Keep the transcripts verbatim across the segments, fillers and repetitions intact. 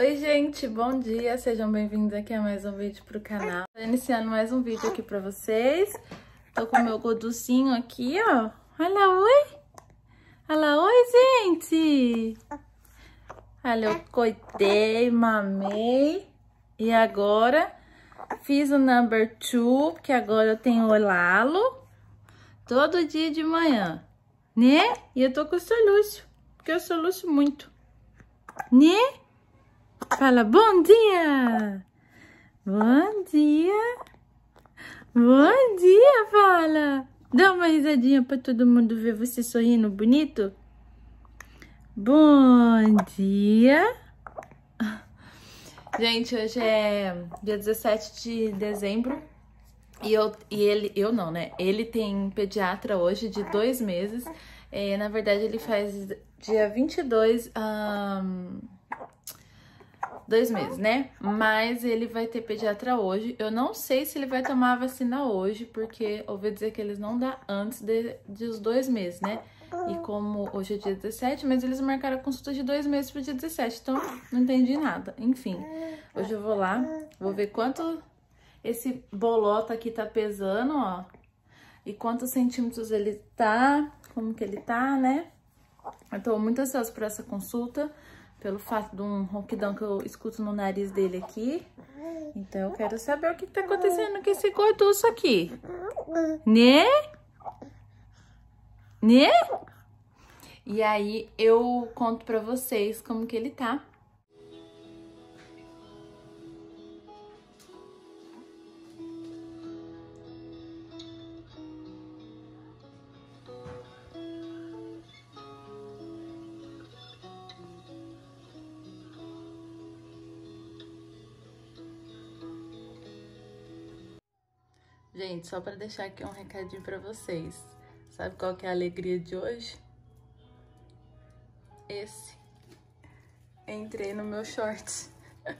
Oi gente, bom dia, sejam bem-vindos aqui a mais um vídeo pro canal. Tô iniciando mais um vídeo aqui pra vocês. Tô com o meu goducinho aqui, ó. Olha, oi! Olha, oi, gente! Olha, eu coitei, mamei. E agora fiz o number two, porque agora eu tenho o Lalo todo dia de manhã, né? E eu tô com o soluço, porque eu soluço muito, né? Fala, bom dia! Bom dia! Bom dia, fala! Dá uma risadinha pra todo mundo ver você sorrindo bonito. Bom dia! Gente, hoje é dia dezessete de dezembro e, eu, e ele, eu não, né? Ele tem pediatra hoje de dois meses. É, na verdade, ele faz dia vinte e dois... Um, Dois meses, né? Mas ele vai ter pediatra hoje. Eu não sei se ele vai tomar a vacina hoje, porque ouvi dizer que eles não dão antes de, de os dois meses, né? E como hoje é dia dezessete, mas eles marcaram a consulta de dois meses pro dia dezessete, então não entendi nada. Enfim, hoje eu vou lá, vou ver quanto esse bolota aqui tá pesando, ó. E quantos centímetros ele tá, como que ele tá, né? Eu tô muito ansiosa por essa consulta, pelo fato de um ronquidão que eu escuto no nariz dele aqui. Então, eu quero saber o que tá acontecendo com esse gorduço aqui. Né? Né? E aí, eu conto pra vocês como que ele tá. Gente, só pra deixar aqui um recadinho pra vocês. Sabe qual que é a alegria de hoje? Esse. Entrei no meu shorts.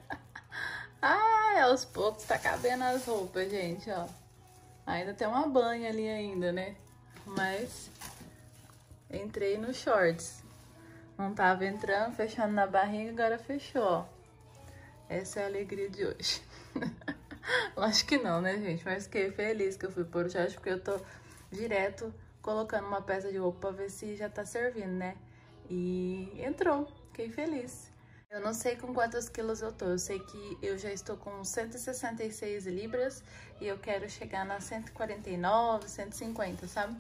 Ai, aos poucos tá cabendo as roupas, gente, ó. Ainda tem uma banha ali ainda, né? Mas entrei no shorts. Não tava entrando, fechando na barriga, agora fechou, ó. Essa é a alegria de hoje. Acho que não, né, gente? Mas fiquei feliz que eu fui pôr o short, porque eu tô direto colocando uma peça de roupa pra ver se já tá servindo, né? E entrou, fiquei feliz. Eu não sei com quantos quilos eu tô, eu sei que eu já estou com cento e sessenta e seis libras e eu quero chegar nas cento e quarenta e nove, cento e cinquenta, sabe?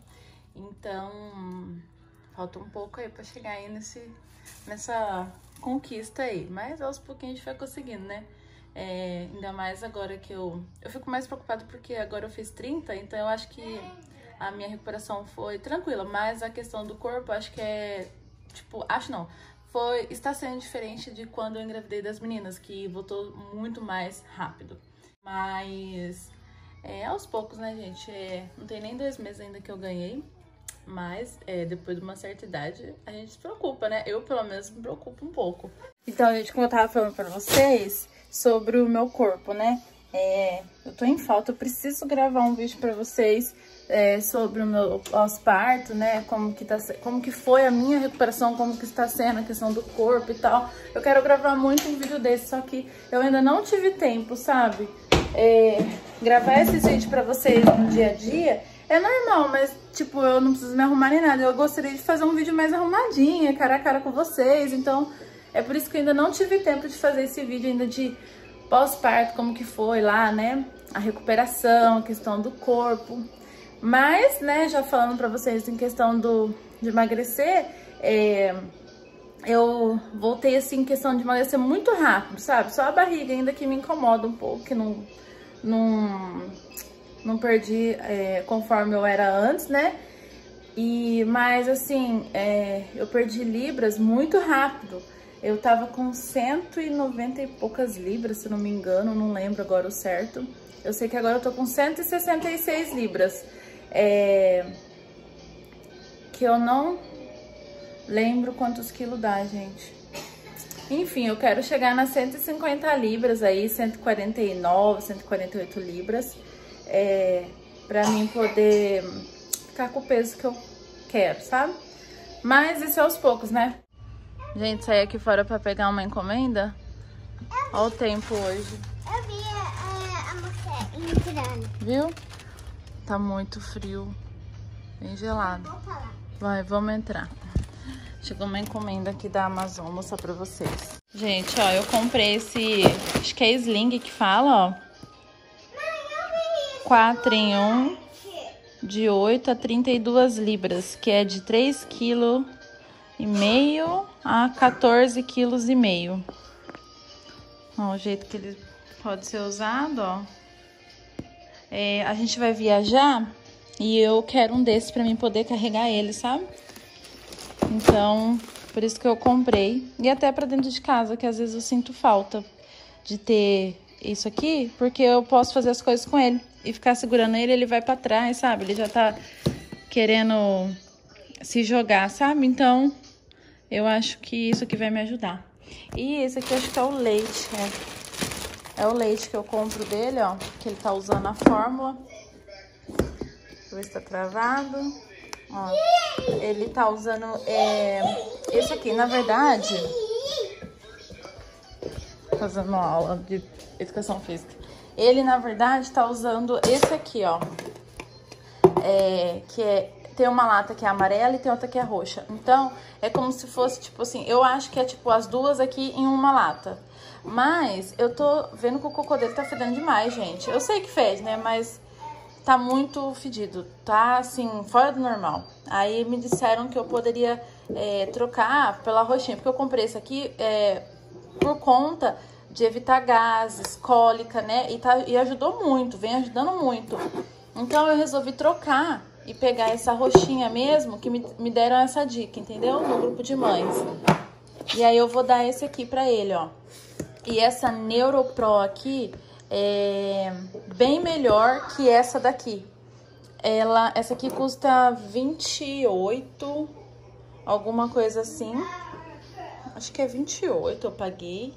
Então, falta um pouco aí pra chegar aí nesse, nessa conquista aí, mas aos pouquinhos a gente vai conseguindo, né? É, ainda mais agora que eu... Eu fico mais preocupada porque agora eu fiz trinta, então eu acho que a minha recuperação foi tranquila, mas a questão do corpo, acho que é... Tipo, acho não, foi... Está sendo diferente de quando eu engravidei das meninas, que voltou muito mais rápido. Mas, é, aos poucos, né, gente? É, não tem nem dois meses ainda que eu ganhei, mas é, depois de uma certa idade, a gente se preocupa, né? Eu, pelo menos, me preocupo um pouco. Então, gente, como eu tava falando pra vocês sobre o meu corpo, né? É, eu tô em falta, eu preciso gravar um vídeo pra vocês é, sobre o meu pós-parto, né? Como que, tá, como que foi a minha recuperação, como que está sendo a questão do corpo e tal. Eu quero gravar muito um vídeo desse, só que eu ainda não tive tempo, sabe? É, gravar esses vídeos pra vocês no dia a dia é normal, mas, tipo, eu não preciso me arrumar nem nada. Eu gostaria de fazer um vídeo mais arrumadinha, cara a cara com vocês, então... É por isso que eu ainda não tive tempo de fazer esse vídeo ainda de pós-parto, como que foi lá, né? A recuperação, a questão do corpo. Mas, né, já falando pra vocês em questão do, de emagrecer, é, eu voltei, assim, em questão de emagrecer muito rápido, sabe? Só a barriga ainda que me incomoda um pouco, que não, não, não perdi é, conforme eu era antes, né? E, mas, assim, é, eu perdi libras muito rápido. Eu tava com cento e noventa e poucas libras, se não me engano, não lembro agora o certo. Eu sei que agora eu tô com cento e sessenta e seis libras. É... Que eu não lembro quantos quilos dá, gente. Enfim, eu quero chegar nas cento e cinquenta libras aí, cento e quarenta e nove, cento e quarenta e oito libras. É... Pra mim poder ficar com o peso que eu quero, sabe? Mas isso é aos poucos, né? Gente, saí aqui fora pra pegar uma encomenda. Olha o tempo hoje. Eu vi é, a moça entrando. Viu? Tá muito frio. Bem gelado. Vou falar. Vai, vamos entrar. Chegou uma encomenda aqui da Amazon, vou mostrar pra vocês. Gente, ó, eu comprei esse... Acho que é Sling que fala, ó. quatro em um, de oito a trinta e duas libras, que é de três vírgula cinco quilos a quatorze vírgula cinco quilos. Ó, o jeito que ele pode ser usado, ó. É, a gente vai viajar e eu quero um desses pra mim poder carregar ele, sabe? Então, por isso que eu comprei. E até pra dentro de casa, que às vezes eu sinto falta de ter isso aqui, porque eu posso fazer as coisas com ele. E ficar segurando ele, ele vai pra trás, sabe? Ele já tá querendo se jogar, sabe? Então, eu acho que isso aqui vai me ajudar. E esse aqui eu acho que é o leite, é. É o leite que eu compro dele, ó. Que ele tá usando a fórmula. Deixa eu ver se tá travado. Ó, ele tá usando é, esse aqui, na verdade, fazendo uma aula de educação física. Ele, na verdade, tá usando esse aqui, ó. É, que é, tem uma lata que é amarela e tem outra que é roxa. Então, é como se fosse, tipo assim, eu acho que é tipo as duas aqui em uma lata. Mas eu tô vendo que o cocô dele tá fedendo demais, gente. Eu sei que fez, né, mas... Tá muito fedido, tá assim, fora do normal. Aí me disseram que eu poderia é, trocar pela roxinha, porque eu comprei esse aqui é, por conta de evitar gases, cólica, né? E, tá, e ajudou muito, vem ajudando muito. Então eu resolvi trocar e pegar essa roxinha mesmo, que me, me deram essa dica, entendeu? No grupo de mães. E aí eu vou dar esse aqui pra ele, ó. E essa NeuroPro aqui... é bem melhor que essa daqui. Ela, essa aqui custa vinte e oito, alguma coisa assim. Acho que é vinte e oito eu paguei.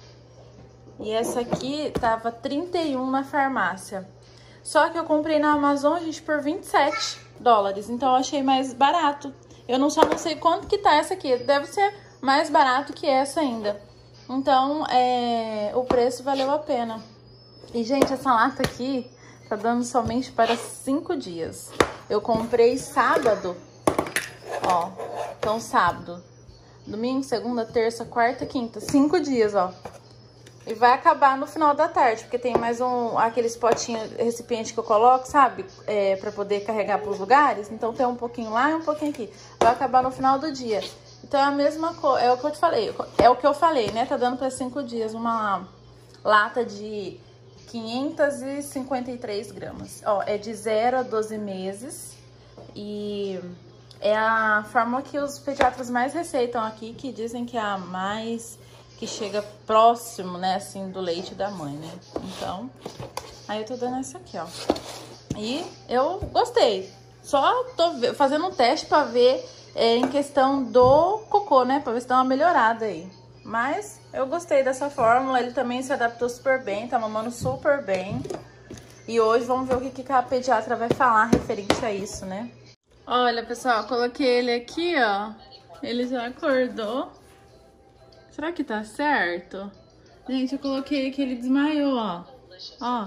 E essa aqui tava trinta e um na farmácia. Só que eu comprei na Amazon, gente, por vinte e sete dólares. Então eu achei mais barato. Eu não, só não sei quanto que tá essa aqui. Deve ser mais barato que essa ainda. Então, é, o preço valeu a pena. E, gente, essa lata aqui tá dando somente para cinco dias. Eu comprei sábado, ó. Então, sábado, domingo, segunda, terça, quarta, quinta. Cinco dias, ó. E vai acabar no final da tarde, porque tem mais um, aqueles potinhos, recipiente que eu coloco, sabe? É, pra poder carregar pros lugares. Então, tem um pouquinho lá e um pouquinho aqui. Vai acabar no final do dia. Então, é a mesma coisa, é o que eu te falei. É o que eu falei, né? Tá dando para cinco dias uma lata de... quinhentos e cinquenta e três gramas. Ó, é de zero a doze meses. E é a fórmula que os pediatras mais receitam aqui, que dizem que é a mais... que chega próximo, né, assim, do leite da mãe, né? Então, aí eu tô dando essa aqui, ó. E eu gostei. Só tô fazendo um teste pra ver é, em questão do cocô, né? Pra ver se dá uma melhorada aí. Mas eu gostei dessa fórmula, ele também se adaptou super bem, tá mamando super bem. E hoje vamos ver o que, que a pediatra vai falar referente a isso, né? Olha, pessoal, coloquei ele aqui, ó. Ele já acordou. Será que tá certo? Gente, eu coloquei aqui, ele desmaiou, ó. Ó.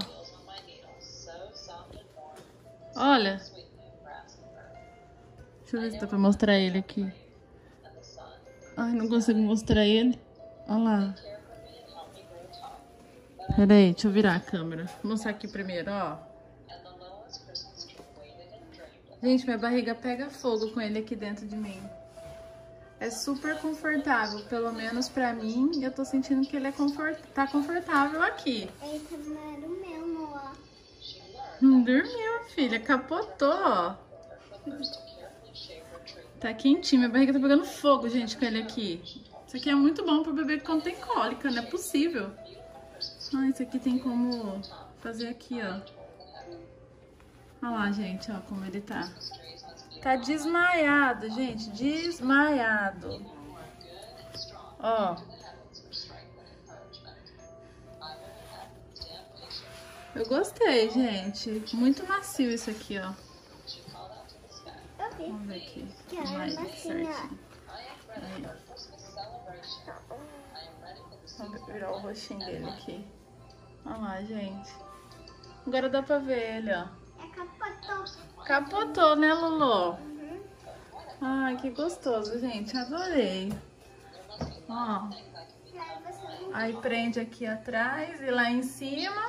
Olha. Deixa eu ver se dá pra mostrar ele aqui. Ai, não consigo mostrar ele. Olha lá. Pera aí, deixa eu virar a câmera. Vou mostrar aqui primeiro, ó. Gente, minha barriga pega fogo com ele aqui dentro de mim. É super confortável, pelo menos pra mim. Eu tô sentindo que ele é confort... tá confortável aqui. Ele tá dormindo, ó. Hum, dormiu, filha. Capotou, ó. Tá quentinho. Minha barriga tá pegando fogo, gente, com ele aqui. Isso aqui é muito bom pro bebê quando tem cólica, não é possível. Ah, isso aqui tem como fazer aqui, ó. Olha lá, gente, ó, como ele tá. Tá desmaiado, gente, desmaiado. Ó. Eu gostei, gente. Muito macio isso aqui, ó. Vamos ver aqui. Mais certinho. Aí. virar o rostinho dele aqui. Olha lá, gente. Agora dá pra ver ele, ó. É capotou. Capotou, né, Lulu? Uhum. Ai, que gostoso, gente. Adorei. Ó. Aí prende aqui atrás e lá em cima.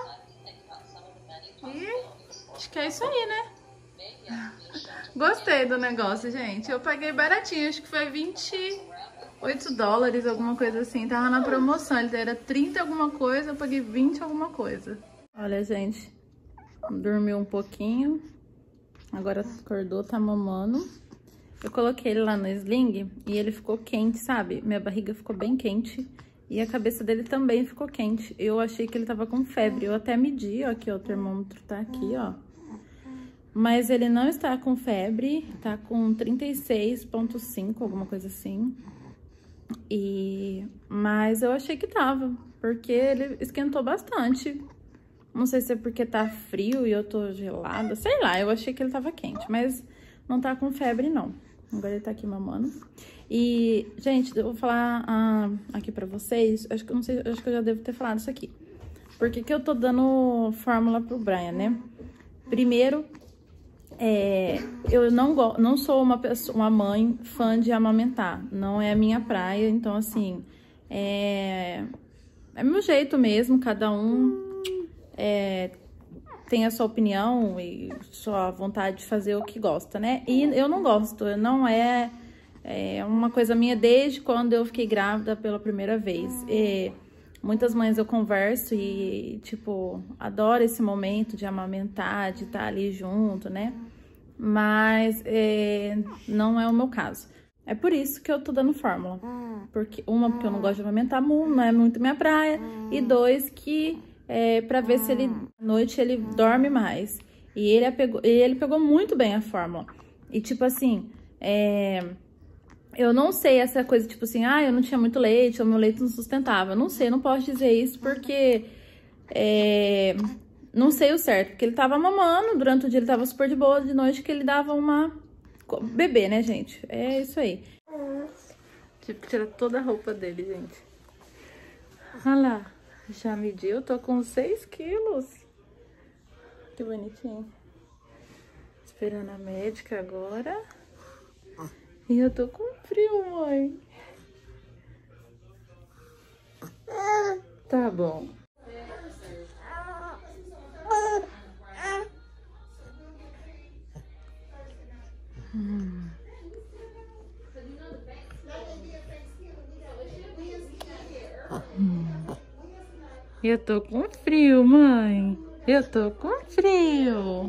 E acho que é isso aí, né? Gostei do negócio, gente. Eu paguei baratinho, acho que foi vinte e oito dólares, alguma coisa assim. Tava na promoção, ele era trinta alguma coisa, eu paguei vinte alguma coisa. Olha, gente, dormiu um pouquinho. Agora acordou, tá mamando. Eu coloquei ele lá no sling e ele ficou quente, sabe? Minha barriga ficou bem quente e a cabeça dele também ficou quente. Eu achei que ele tava com febre. Eu até medi, ó, aqui, ó, o termômetro tá aqui, ó. Mas ele não está com febre, tá com trinta e seis ponto cinco, alguma coisa assim. E... Mas eu achei que tava, porque ele esquentou bastante. Não sei se é porque tá frio e eu tô gelada, sei lá, eu achei que ele tava quente, mas não tá com febre, não. Agora ele tá aqui mamando. E, gente, eu vou falar ah, aqui pra vocês, acho que eu não sei, acho que eu já devo ter falado isso aqui. Por que que eu tô dando fórmula pro Brian, né? Primeiro, é, eu não, go não sou uma, pessoa, uma mãe fã de amamentar, não é a minha praia, então, assim, é, é meu jeito mesmo, cada um... É, tem a sua opinião e sua vontade de fazer o que gosta, né? E eu não gosto, não é, é uma coisa minha desde quando eu fiquei grávida pela primeira vez. E muitas mães eu converso e, tipo, adoro esse momento de amamentar, de estar ali junto, né? Mas é, não é o meu caso. É por isso que eu tô dando fórmula. Porque, uma, porque eu não gosto de amamentar, não é muito minha praia. E dois, que... É, pra ver se ele, à noite, ele dorme mais. E ele pegou, ele pegou muito bem a fórmula. E, tipo assim, é, eu não sei essa coisa, tipo assim, ah, eu não tinha muito leite, ou meu leite não sustentava. Eu não sei, eu não posso dizer isso porque é, não sei o certo. Porque ele tava mamando, durante o dia ele tava super de boa, de noite que ele dava uma... Bebê, né, gente? É isso aí. Tipo, tira toda a roupa dele, gente. Olha lá. Já mediu, tô com seis quilos. Que bonitinho. Esperando a médica agora. E eu tô com frio, mãe. Tá bom. Hum. Hum. Eu tô com frio, mãe. Eu tô com frio.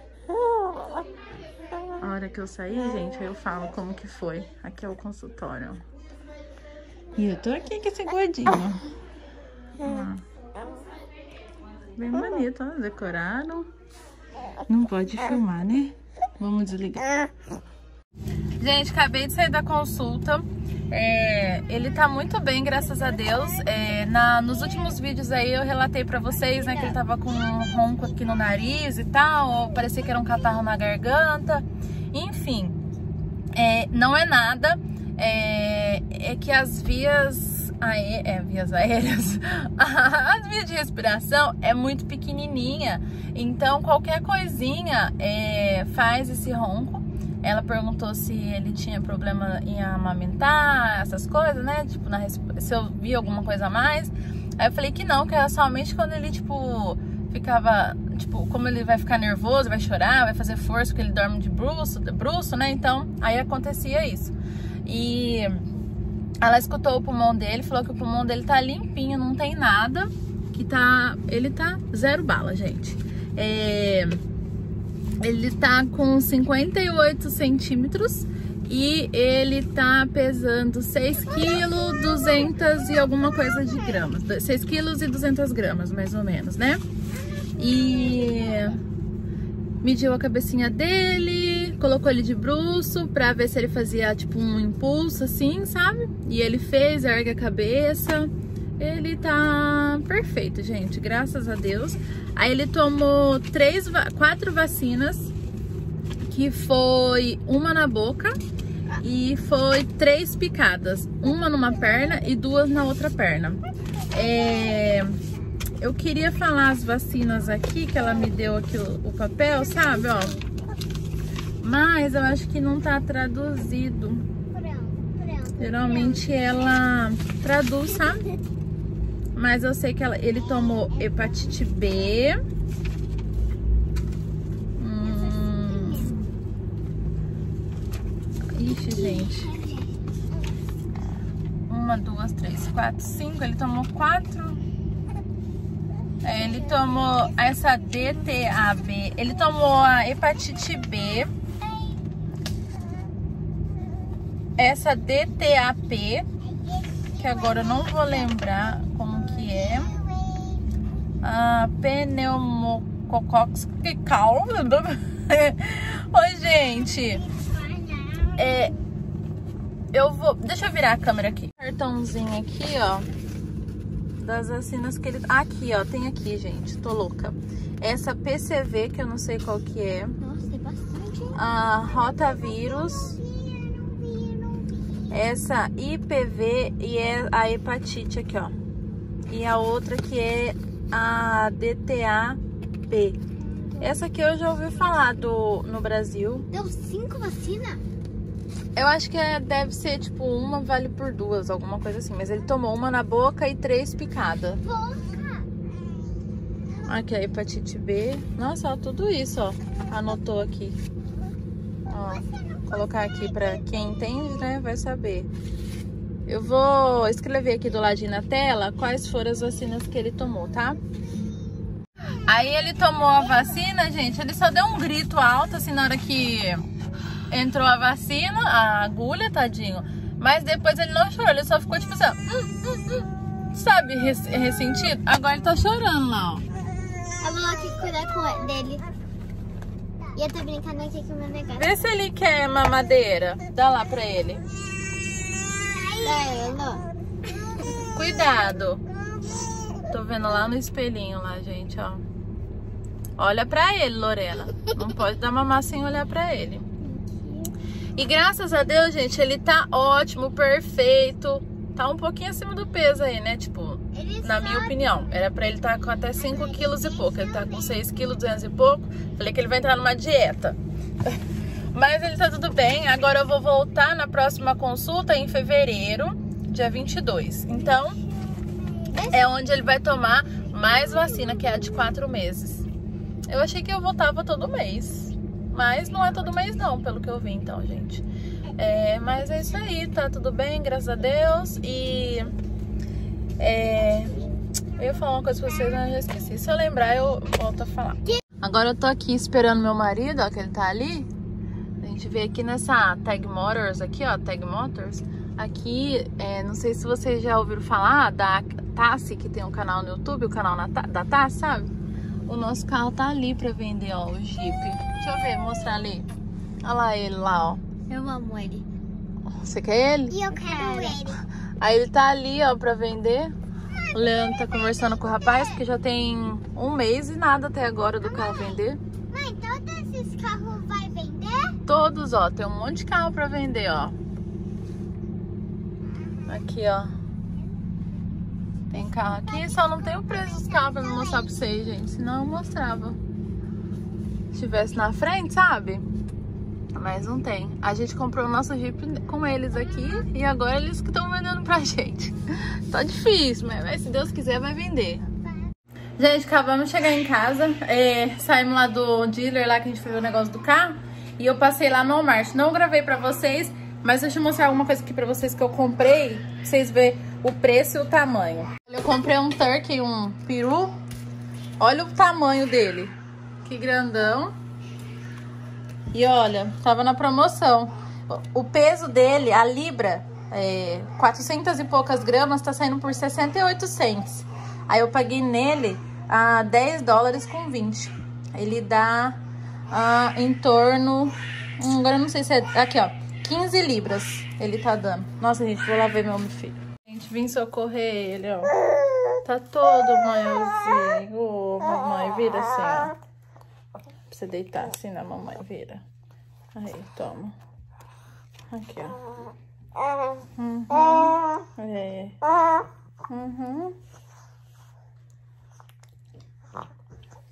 A hora que eu sair, gente, aí eu falo como que foi. Aqui é o consultório. E eu tô aqui com esse gordinho. Ah. Bem bonito, ó. Decoraram. Não pode filmar, né? Vamos desligar. Gente, acabei de sair da consulta. É, ele tá muito bem, graças a Deus. É, na, nos últimos vídeos aí eu relatei pra vocês, né, que ele tava com um ronco aqui no nariz e tal, parecia que era um catarro na garganta. Enfim, é, não é nada. É, é que as vias, aé, é, vias aéreas, as vias de respiração é muito pequenininha. Então qualquer coisinha é, faz esse ronco. Ela perguntou se ele tinha problema em amamentar, essas coisas, né? Tipo, na, se eu via alguma coisa a mais. Aí eu falei que não, que era somente quando ele, tipo, ficava... Tipo, como ele vai ficar nervoso, vai chorar, vai fazer força, porque ele dorme de bruço, de bruço, né? Então, aí acontecia isso. E ela escutou o pulmão dele, falou que o pulmão dele tá limpinho, não tem nada. Que tá... Ele tá zero bala, gente. É... Ele tá com cinquenta e oito centímetros e ele tá pesando seis quilos, duzentos e alguma coisa de gramas. seis quilos e duzentas gramas, mais ou menos, né? E mediu a cabecinha dele, colocou ele de bruço pra ver se ele fazia tipo um impulso assim, sabe? E ele fez, ergue a cabeça. Ele tá perfeito, gente, graças a Deus. Aí ele tomou três, quatro vacinas, que foi uma na boca e foi três picadas, uma numa perna e duas na outra perna. é, eu queria falar as vacinas aqui, que ela me deu aqui o, o papel, sabe, ó. Mas eu acho que não tá traduzido. Geralmente ela traduz, sabe? Mas eu sei que ela, ele tomou hepatite B. Hum... Ixi, gente. Uma, duas, três, quatro, cinco. Ele tomou quatro. É, ele tomou essa D T A B. Ele tomou a hepatite B. Essa D T A P, que agora eu não vou lembrar como que é. A pneumococcus. Oi, gente. É, eu vou... Deixa eu virar a câmera aqui. Cartãozinho aqui, ó. Das vacinas que ele... Aqui, ó. Tem aqui, gente. Tô louca. Essa P C V, que eu não sei qual que é. Nossa, tem bastante. A rotavírus. Essa I P V e é a hepatite aqui, ó. E a outra que é a D T A P. Essa aqui eu já ouvi falar do, no Brasil. Deu cinco vacinas? Eu acho que é, deve ser tipo uma vale por duas, alguma coisa assim. Mas ele tomou uma na boca e três picada. Boca! Aqui a hepatite B. Nossa, ó, tudo isso, ó. Anotou aqui. Ó. Colocar aqui pra quem entende, né, vai saber. Eu vou escrever aqui do ladinho na tela quais foram as vacinas que ele tomou, tá? Aí ele tomou a vacina, gente, ele só deu um grito alto, assim, na hora que entrou a vacina, a agulha, tadinho. Mas depois ele não chorou, ele só ficou tipo assim, ó, hum, hum, hum, sabe, ressentido. Agora ele tá chorando lá, ó. Eu vou aqui cuidar com dele. E eu tô brincando aqui com o meu negócio. Vê se ele quer mamadeira. Dá lá pra ele. Dá ele. Cuidado. Tô vendo lá no espelhinho lá, gente, ó. Olha pra ele, Lorena. Não pode dar mamar sem olhar pra ele. E graças a Deus, gente, ele tá ótimo, perfeito. Tá um pouquinho acima do peso aí, né? Tipo, na minha opinião. Era pra ele estar com até cinco quilos e pouco. Ele tá com seis quilos, duzentos e pouco. Falei que ele vai entrar numa dieta. Mas ele tá tudo bem. Agora eu vou voltar na próxima consulta em fevereiro, dia vinte e dois. Então, é onde ele vai tomar mais vacina, que é a de quatro meses. Eu achei que eu voltava todo mês. Mas não é todo mês não, pelo que eu vi então, gente. É, mas é isso aí, tá tudo bem, graças a Deus. E é, eu ia falar uma coisa pra vocês, mas eu já esqueci. Se eu lembrar, eu volto a falar. Agora eu tô aqui esperando meu marido, ó, que ele tá ali. A gente veio aqui nessa Tag Motors aqui, ó, Tag Motors. Aqui, é, não sei se vocês já ouviram falar da Tassi, que tem um canal no YouTube, o canal na, da Tassi, sabe? O nosso carro tá ali pra vender, ó, o Jeep. Deixa eu ver, mostrar ali. Olha lá ele lá, ó. Eu amo ele. Você quer ele? E eu quero ele. Aí ele tá ali, ó, pra vender. O Leandro tá conversando com o rapaz, porque já tem um mês e nada até agora do carro vender. Mãe, todos esses carros vai vender? Todos, ó. Tem um monte de carro pra vender, ó. Aqui, ó. Tem carro aqui, só não tem o preço dos carros pra me mostrar pra vocês, gente. Senão eu mostrava. Se tivesse na frente, sabe? Mas não tem. A gente comprou o nosso Jeep com eles aqui e agora eles que estão vendendo pra gente. Tá difícil, mas se Deus quiser vai vender. Gente, acabamos de chegar em casa. É, saímos lá do dealer lá que a gente fez o negócio do carro. E eu passei lá no Walmart. Não gravei pra vocês, mas deixa eu mostrar alguma coisa aqui pra vocês que eu comprei. Pra vocês verem o preço e o tamanho. Eu comprei um turkey, um peru. Olha o tamanho dele. Que grandão. E olha, tava na promoção. O peso dele, a libra, é, quatrocentas e poucas gramas, tá saindo por sessenta e oito cents. Aí eu paguei nele a dez dólares com vinte. Ele dá ah, em torno... Hum, agora eu não sei se é... Aqui, ó. quinze libras ele tá dando. Nossa, gente, vou lá ver meu filho. Gente, vim socorrer ele, ó. Tá todo manhãozinho. Ô, mamãe, vira assim, ó. Pra você deitar assim na mamãe, vira. Aí, toma. Aqui, ó. Uhum. É. Uhum.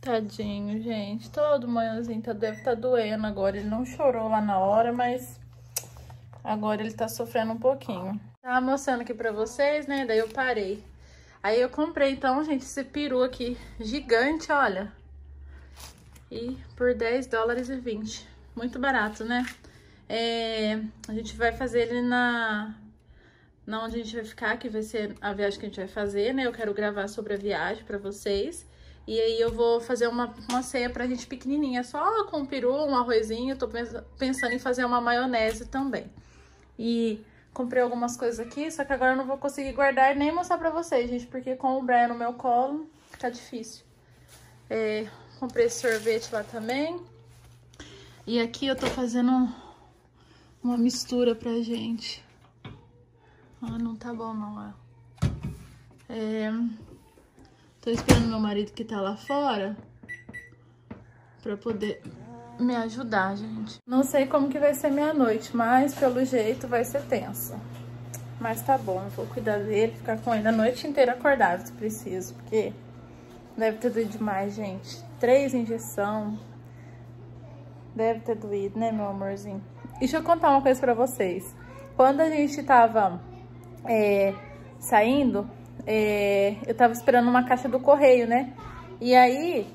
Tadinho, gente. Todo manhãzinho tá, deve estar tá doendo agora. Ele não chorou lá na hora, mas agora ele tá sofrendo um pouquinho. Tava mostrando aqui pra vocês, né? Daí eu parei. Aí eu comprei, então, gente, esse peru aqui gigante, olha. E por dez dólares e vinte. Muito barato, né? É, a gente vai fazer ele na... na onde a gente vai ficar, que vai ser a viagem que a gente vai fazer, né? Eu quero gravar sobre a viagem pra vocês. E aí eu vou fazer uma, uma ceia pra gente pequenininha, só com peru, um arrozinho. Tô pensando em fazer uma maionese também. E... comprei algumas coisas aqui, só que agora eu não vou conseguir guardar e nem mostrar pra vocês, gente, porque com o Brian no meu colo, fica difícil. É, comprei esse sorvete lá também. E aqui eu tô fazendo uma mistura pra gente. Ah, não tá bom não, ó. É, tô esperando meu marido que tá lá fora pra poder... me ajudar, gente. Não sei como que vai ser minha noite, mas pelo jeito vai ser tensa. Mas tá bom, eu vou cuidar dele, ficar com ele a noite inteira acordado, se preciso, porque deve ter doído demais, gente. Três injeções. Deve ter doído, né, meu amorzinho? Deixa eu contar uma coisa pra vocês. Quando a gente tava é, saindo, é, eu tava esperando uma caixa do correio, né? E aí...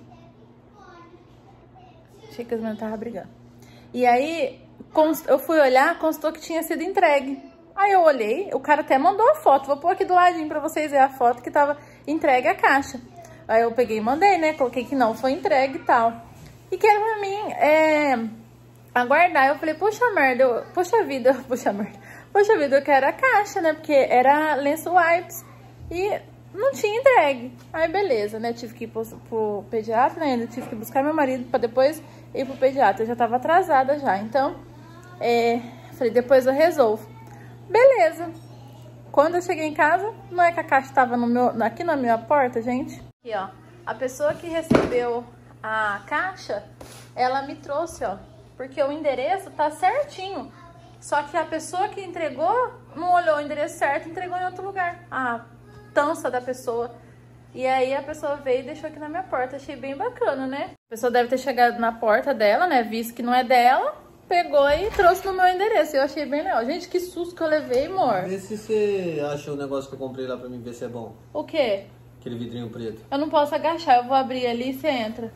achei que as meninas estavam brigando. E aí, eu fui olhar, constou que tinha sido entregue. Aí eu olhei, o cara até mandou a foto. Vou pôr aqui do ladinho pra vocês verem a foto que tava entregue a caixa. Aí eu peguei e mandei, né? Coloquei que não foi entregue e tal. E que era pra mim é, aguardar. Eu falei, poxa merda, eu, poxa vida, poxa merda. Poxa vida, eu quero a caixa, né? Porque era lenço wipes. E... não tinha entregue. Aí beleza, né? Tive que ir pro, pro pediatra, né? Ainda tive que buscar meu marido pra depois ir pro pediatra. Eu já tava atrasada já. Então, é, falei, depois eu resolvo. Beleza. Quando eu cheguei em casa, não é que a caixa tava no meu, aqui na minha porta, gente? Aqui, ó. A pessoa que recebeu a caixa, ela me trouxe, ó. Porque o endereço tá certinho. Só que a pessoa que entregou não olhou o endereço certo e entregou em outro lugar. Ah, tança da pessoa. E aí a pessoa veio e deixou aqui na minha porta. Achei bem bacana, né? A pessoa deve ter chegado na porta dela, né? Visto que não é dela, pegou e trouxe no meu endereço. Eu achei bem legal. Gente, que susto que eu levei, amor. Vê se você acha o negócio que eu comprei lá pra mim, ver se é bom. O quê? Aquele vidrinho preto. Eu não posso agachar, eu vou abrir ali e você entra.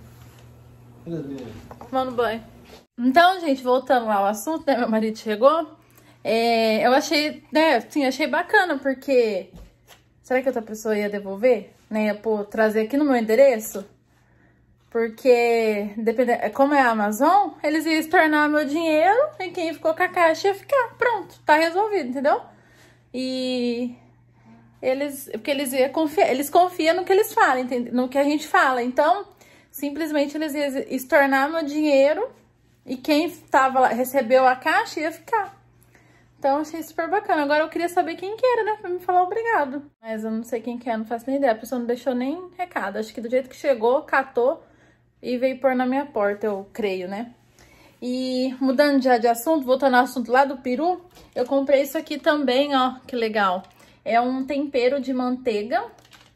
Tomando banho. Então, gente, voltando lá ao assunto, né? Meu marido chegou. É, eu achei, né? Sim, achei bacana, porque... será que outra pessoa ia devolver? Né? Ia pô, trazer aqui no meu endereço? Porque, dependendo, como é a Amazon, eles iam estornar meu dinheiro e quem ficou com a caixa ia ficar. Pronto, tá resolvido, entendeu? E eles, porque eles iam confiar, eles confiam no que eles falam, entende? No que a gente fala. Então, simplesmente eles iam estornar meu dinheiro e quem tava lá, recebeu a caixa ia ficar. Então, achei super bacana. Agora eu queria saber quem que era, né? Pra me falar obrigado. Mas eu não sei quem que é, não faço nem ideia. A pessoa não deixou nem recado. Acho que do jeito que chegou, catou e veio pôr na minha porta, eu creio, né? E mudando já de assunto, voltando ao assunto lá do peru, eu comprei isso aqui também, ó. Que legal. É um tempero de manteiga.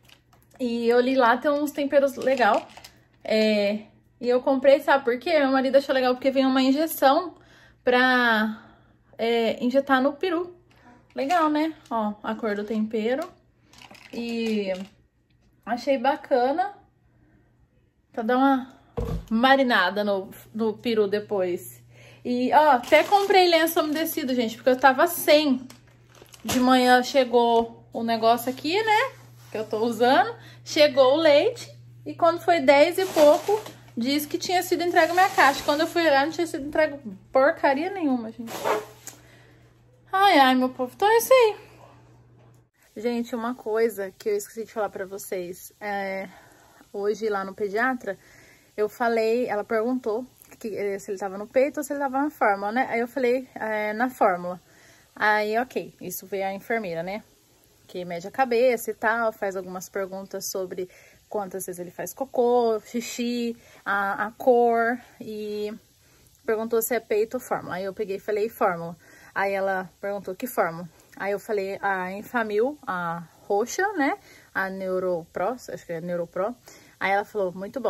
E eu li lá, tem uns temperos legal. É... E eu comprei, sabe por quê? Meu marido achou legal porque vem uma injeção pra... É, injetar no peru. Legal, né? Ó, a cor do tempero. E achei bacana. Pra dar uma marinada no, no peru depois. E, ó, até comprei lenço umedecido, gente, porque eu tava sem. De manhã chegou o negócio aqui, né? Que eu tô usando. Chegou o leite. E quando foi dez e pouco, disse que tinha sido entregue minha caixa. Quando eu fui olhar, não tinha sido entregue porcaria nenhuma, gente. Ai, ai, meu povo. Então é isso aí. Gente, uma coisa que eu esqueci de falar pra vocês. É, hoje, lá no pediatra, eu falei... ela perguntou que, se ele tava no peito ou se ele tava na fórmula, né? Aí eu falei é, na fórmula. Aí, ok. Isso veio a enfermeira, né? Que mede a cabeça e tal. Faz algumas perguntas sobre quantas vezes ele faz cocô, xixi, a, a cor. E perguntou se é peito ou fórmula. Aí eu peguei e falei fórmula. Aí ela perguntou que fórmula. Aí eu falei a Enfamil, a roxa, né? A Neuropro, acho que é Neuropro. Aí ela falou, muito bom.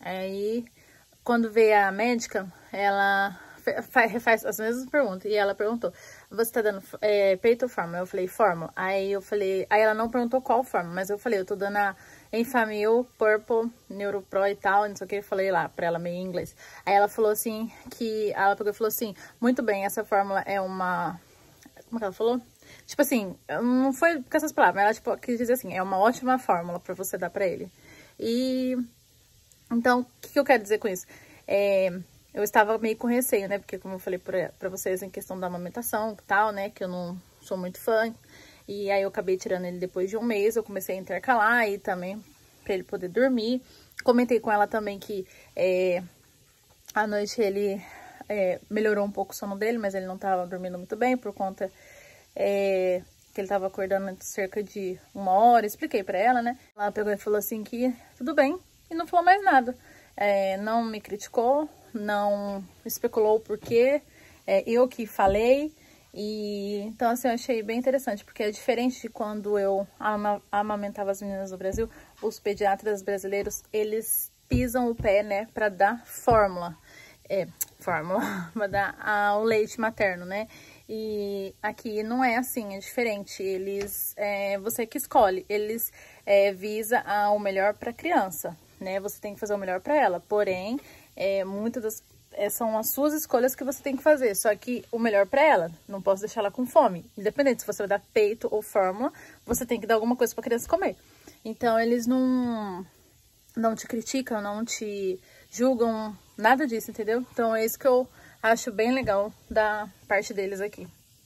Aí, quando veio a médica, ela refaz as mesmas perguntas. E ela perguntou, você tá dando é, peito ou fórmula? Eu falei, fórmula. Aí eu falei, aí ela não perguntou qual fórmula, mas eu falei, eu tô dando a Enfamil, Purple, Neuropro e tal, não sei o que, eu falei lá pra ela meio em inglês. Aí ela falou assim, que, ela pegou e falou assim, muito bem, essa fórmula é uma, como que ela falou? Tipo assim, não foi com essas palavras, ela tipo, quis dizer assim, é uma ótima fórmula pra você dar pra ele. E, então, o que, que eu quero dizer com isso? É, eu estava meio com receio, né, porque como eu falei pra, pra vocês em questão da amamentação e tal, né, que eu não sou muito fã. E aí eu acabei tirando ele depois de um mês, eu comecei a intercalar e também pra ele poder dormir. Comentei com ela também que é, à noite ele é, melhorou um pouco o sono dele, mas ele não tava dormindo muito bem por conta é, que ele tava acordando cerca de uma hora. Expliquei pra ela, né? Ela pegou e falou assim que tudo bem e não falou mais nada. É, não me criticou, não especulou o porquê, é, eu que falei. E então assim, eu achei bem interessante, porque é diferente de quando eu ama, amamentava as meninas no Brasil. Os pediatras brasileiros, eles pisam o pé, né, pra dar fórmula, é, fórmula, pra dar a, o leite materno, né, e aqui não é assim, é diferente, eles, é, você que escolhe, eles é, visa a, o melhor pra criança, né, você tem que fazer o melhor pra ela, porém, é, muitas das são as suas escolhas que você tem que fazer, só que o melhor pra ela, não posso deixar ela com fome, independente se você vai dar peito ou fórmula, você tem que dar alguma coisa pra criança comer. Então eles não, não te criticam, não te julgam, nada disso, entendeu? Então é isso que eu acho bem legal da parte deles aqui.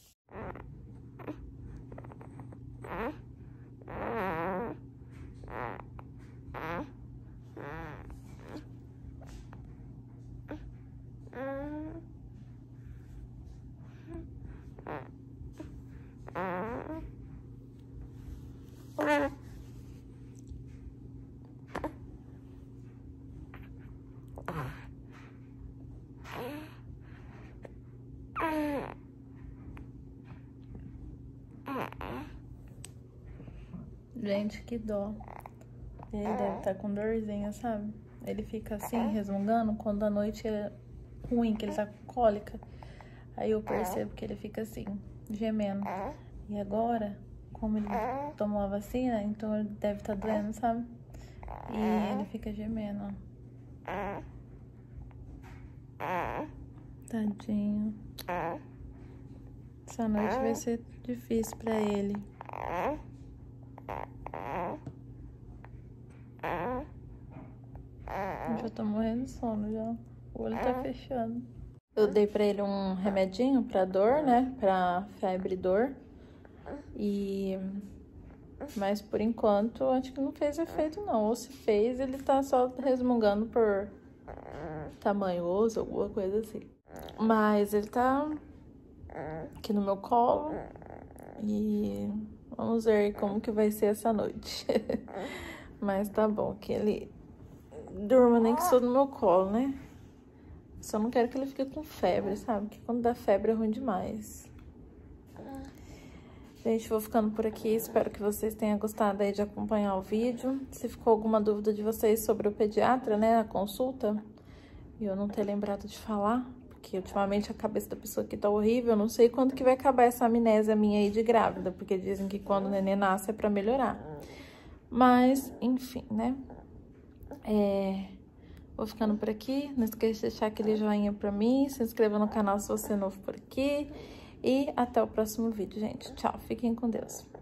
Gente, que dó. Ele deve estar com dorzinha, sabe? Ele fica assim, resmungando, quando a noite é ruim, que ele tá com cólica. Aí eu percebo que ele fica assim, gemendo. E agora, como ele tomou a vacina, então ele deve estar doendo, sabe? E ele fica gemendo, ó. Tadinho. Essa noite vai ser difícil pra ele. Já tô morrendo de sono já. O olho tá fechando. Eu dei pra ele um remedinho pra dor, né? Pra febre e dor. E... Mas por enquanto, acho que não fez efeito não. Ou se fez, ele tá só resmungando por tamanhoso, alguma coisa assim. Mas ele tá aqui no meu colo. E vamos ver como que vai ser essa noite. Mas tá bom, que ele durma nem que sou no meu colo, né? Só não quero que ele fique com febre, sabe? Porque quando dá febre é ruim demais. Gente, vou ficando por aqui. Espero que vocês tenham gostado aí de acompanhar o vídeo. Se ficou alguma dúvida de vocês sobre o pediatra, né? A consulta, e eu não ter lembrado de falar, porque ultimamente a cabeça da pessoa aqui tá horrível. Eu não sei quando que vai acabar essa amnésia minha aí de grávida, porque dizem que quando o neném nasce é pra melhorar. Mas, enfim, né? É... Vou ficando por aqui. Não esqueça de deixar aquele joinha pra mim. Se inscreva no canal se você é novo por aqui. E até o próximo vídeo, gente. Tchau. Fiquem com Deus.